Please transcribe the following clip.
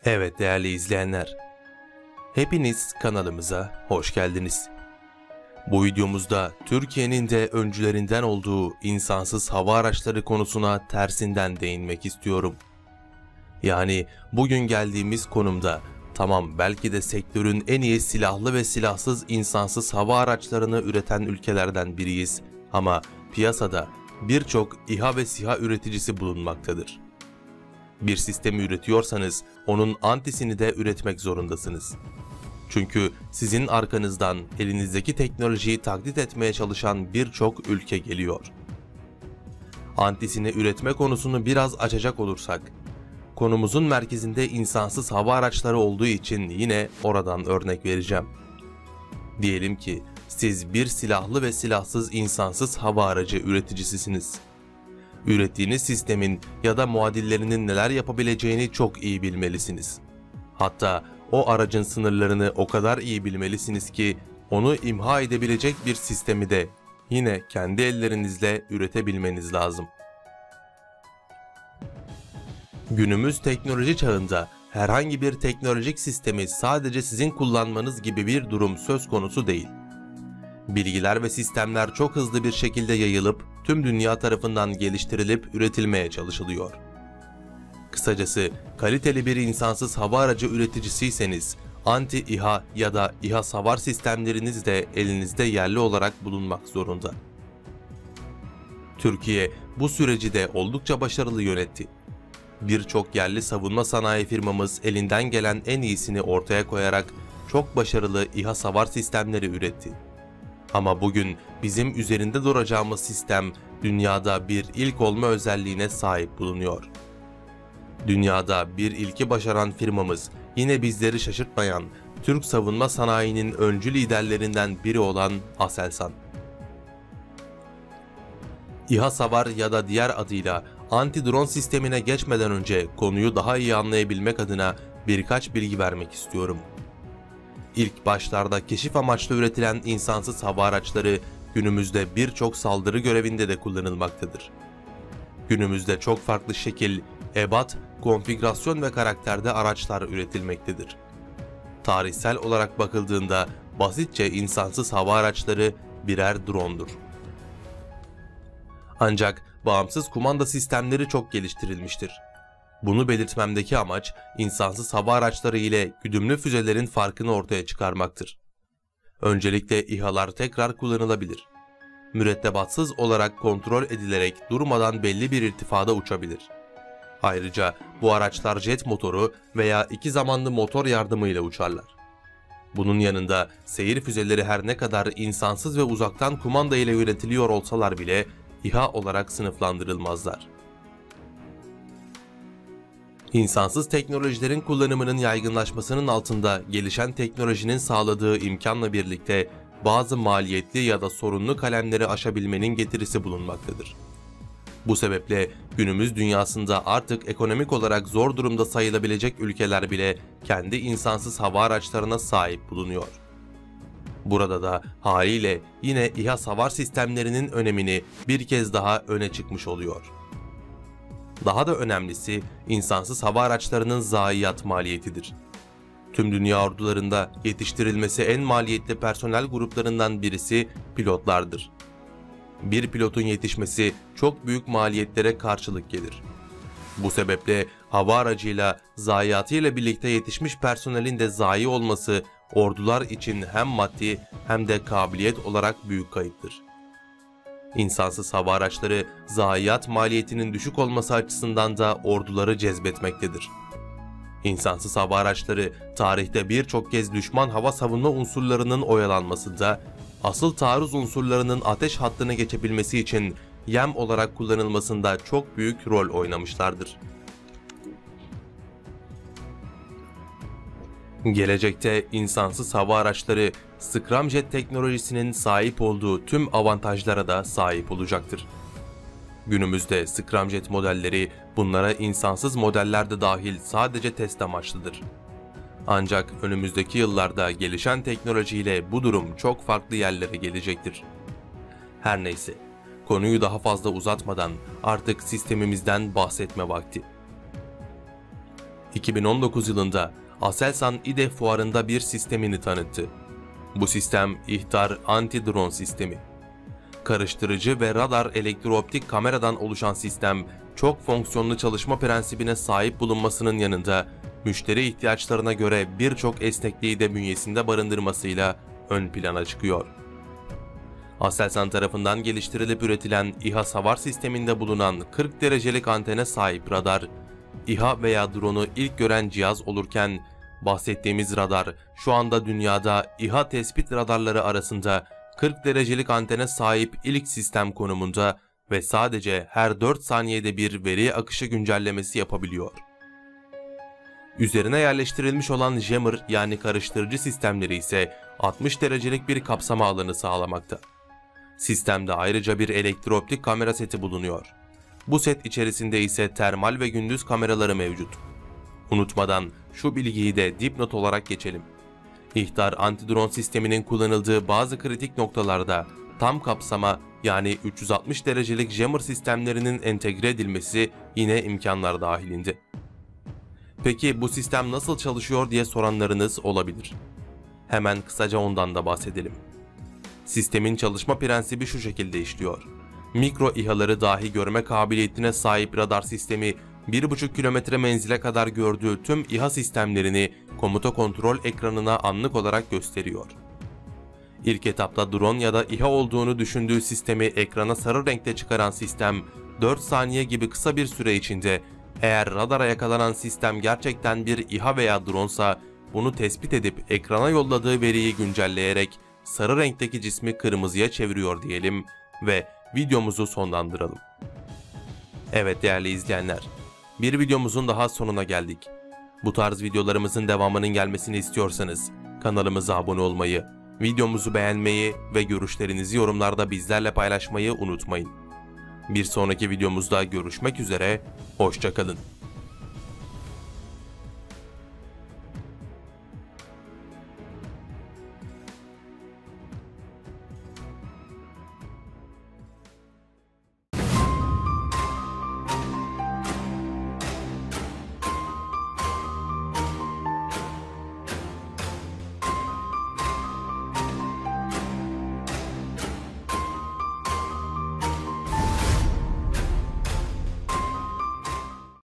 Evet değerli izleyenler, hepiniz kanalımıza hoş geldiniz. Bu videomuzda Türkiye'nin de öncülerinden olduğu insansız hava araçları konusuna tersinden değinmek istiyorum. Yani bugün geldiğimiz konumda tamam belki de sektörün en iyi silahlı ve silahsız insansız hava araçlarını üreten ülkelerden biriyiz ama piyasada birçok İHA ve SİHA üreticisi bulunmaktadır. Bir sistemi üretiyorsanız onun antisini de üretmek zorundasınız. Çünkü sizin arkanızdan elinizdeki teknolojiyi taklit etmeye çalışan birçok ülke geliyor. Antisini üretme konusunu biraz açacak olursak, konumuzun merkezinde insansız hava araçları olduğu için yine oradan örnek vereceğim. Diyelim ki siz bir silahlı ve silahsız insansız hava aracı üreticisisiniz. Ürettiğiniz sistemin ya da muadillerinin neler yapabileceğini çok iyi bilmelisiniz. Hatta o aracın sınırlarını o kadar iyi bilmelisiniz ki onu imha edebilecek bir sistemi de yine kendi ellerinizle üretebilmeniz lazım. Günümüz teknoloji çağında herhangi bir teknolojik sistemi sadece sizin kullanmanız gibi bir durum söz konusu değil. Bilgiler ve sistemler çok hızlı bir şekilde yayılıp tüm dünya tarafından geliştirilip üretilmeye çalışılıyor. Kısacası kaliteli bir insansız hava aracı üreticisiyseniz anti-İHA ya da İHA savar sistemleriniz de elinizde yerli olarak bulunmak zorunda. Türkiye bu süreci de oldukça başarılı yönetti. Birçok yerli savunma sanayi firmamız elinden gelen en iyisini ortaya koyarak çok başarılı İHA savar sistemleri üretti. Ama bugün bizim üzerinde duracağımız sistem dünyada bir ilk olma özelliğine sahip bulunuyor. Dünyada bir ilki başaran firmamız yine bizleri şaşırtmayan Türk savunma sanayinin öncü liderlerinden biri olan Aselsan. İHA savar ya da diğer adıyla anti-drone sistemine geçmeden önce konuyu daha iyi anlayabilmek adına birkaç bilgi vermek istiyorum. İlk başlarda keşif amaçlı üretilen insansız hava araçları günümüzde birçok saldırı görevinde de kullanılmaktadır. Günümüzde çok farklı şekil, ebat, konfigürasyon ve karakterde araçlar üretilmektedir. Tarihsel olarak bakıldığında basitçe insansız hava araçları birer drone'dur. Ancak bağımsız kumanda sistemleri çok geliştirilmiştir. Bunu belirtmemdeki amaç insansız hava araçları ile güdümlü füzelerin farkını ortaya çıkarmaktır. Öncelikle İHA'lar tekrar kullanılabilir. Mürettebatsız olarak kontrol edilerek durmadan belli bir irtifada uçabilir. Ayrıca bu araçlar jet motoru veya iki zamanlı motor yardımıyla uçarlar. Bunun yanında seyir füzeleri her ne kadar insansız ve uzaktan kumanda ile yönetiliyor olsalar bile İHA olarak sınıflandırılmazlar. İnsansız teknolojilerin kullanımının yaygınlaşmasının altında gelişen teknolojinin sağladığı imkanla birlikte bazı maliyetli ya da sorunlu kalemleri aşabilmenin getirisi bulunmaktadır. Bu sebeple günümüz dünyasında artık ekonomik olarak zor durumda sayılabilecek ülkeler bile kendi insansız hava araçlarına sahip bulunuyor. Burada da haliyle yine İHA savar sistemlerinin önemini bir kez daha öne çıkmış oluyor. Daha da önemlisi insansız hava araçlarının zayiat maliyetidir. Tüm dünya ordularında yetiştirilmesi en maliyetli personel gruplarından birisi pilotlardır. Bir pilotun yetişmesi çok büyük maliyetlere karşılık gelir. Bu sebeple hava aracıyla zayiatıyla birlikte yetişmiş personelin de zayi olması ordular için hem maddi hem de kabiliyet olarak büyük kayıptır. İnsansız hava araçları zayiat maliyetinin düşük olması açısından da orduları cezbetmektedir. İnsansız hava araçları tarihte birçok kez düşman hava savunma unsurlarının oyalanmasında, asıl taarruz unsurlarının ateş hattını geçebilmesi için yem olarak kullanılmasında çok büyük rol oynamışlardır. Gelecekte insansız hava araçları Scramjet teknolojisinin sahip olduğu tüm avantajlara da sahip olacaktır. Günümüzde Scramjet modelleri bunlara insansız modeller de dahil sadece test amaçlıdır. Ancak önümüzdeki yıllarda gelişen teknolojiyle bu durum çok farklı yerlere gelecektir. Her neyse, konuyu daha fazla uzatmadan artık sistemimizden bahsetme vakti. 2019 yılında Aselsan İDE fuarında bir sistemini tanıttı. Bu sistem ihtar anti-drone sistemi. Karıştırıcı ve radar elektrooptik kameradan oluşan sistem, çok fonksiyonlu çalışma prensibine sahip bulunmasının yanında müşteri ihtiyaçlarına göre birçok esnekliği de bünyesinde barındırmasıyla ön plana çıkıyor. Aselsan tarafından geliştirilip üretilen İHA savar sisteminde bulunan 40 derecelik antene sahip radar, İHA veya drone'u ilk gören cihaz olurken, bahsettiğimiz radar şu anda dünyada İHA tespit radarları arasında 40 derecelik antene sahip ilk sistem konumunda ve sadece her 4 saniyede bir veri akışı güncellemesi yapabiliyor. Üzerine yerleştirilmiş olan jammer yani karıştırıcı sistemleri ise 60 derecelik bir kapsama alanı sağlamakta. Sistemde ayrıca bir elektrooptik kamera seti bulunuyor. Bu set içerisinde ise termal ve gündüz kameraları mevcut. Unutmadan şu bilgiyi de dipnot olarak geçelim. İhtar anti-drone sisteminin kullanıldığı bazı kritik noktalarda tam kapsama yani 360 derecelik jammer sistemlerinin entegre edilmesi yine imkanlar dahilinde. Peki bu sistem nasıl çalışıyor diye soranlarınız olabilir. Hemen kısaca ondan da bahsedelim. Sistemin çalışma prensibi şu şekilde işliyor. Mikro İHA'ları dahi görme kabiliyetine sahip radar sistemi 1,5 kilometre menzile kadar gördüğü tüm İHA sistemlerini komuta kontrol ekranına anlık olarak gösteriyor. İlk etapta drone ya da İHA olduğunu düşündüğü sistemi ekrana sarı renkte çıkaran sistem 4 saniye gibi kısa bir süre içinde eğer radara yakalanan sistem gerçekten bir İHA veya dronesa bunu tespit edip ekrana yolladığı veriyi güncelleyerek sarı renkteki cismi kırmızıya çeviriyor diyelim ve videomuzu sonlandıralım. Evet değerli izleyenler, bir videomuzun daha sonuna geldik. Bu tarz videolarımızın devamının gelmesini istiyorsanız kanalımıza abone olmayı, videomuzu beğenmeyi ve görüşlerinizi yorumlarda bizlerle paylaşmayı unutmayın. Bir sonraki videomuzda görüşmek üzere, hoşça kalın.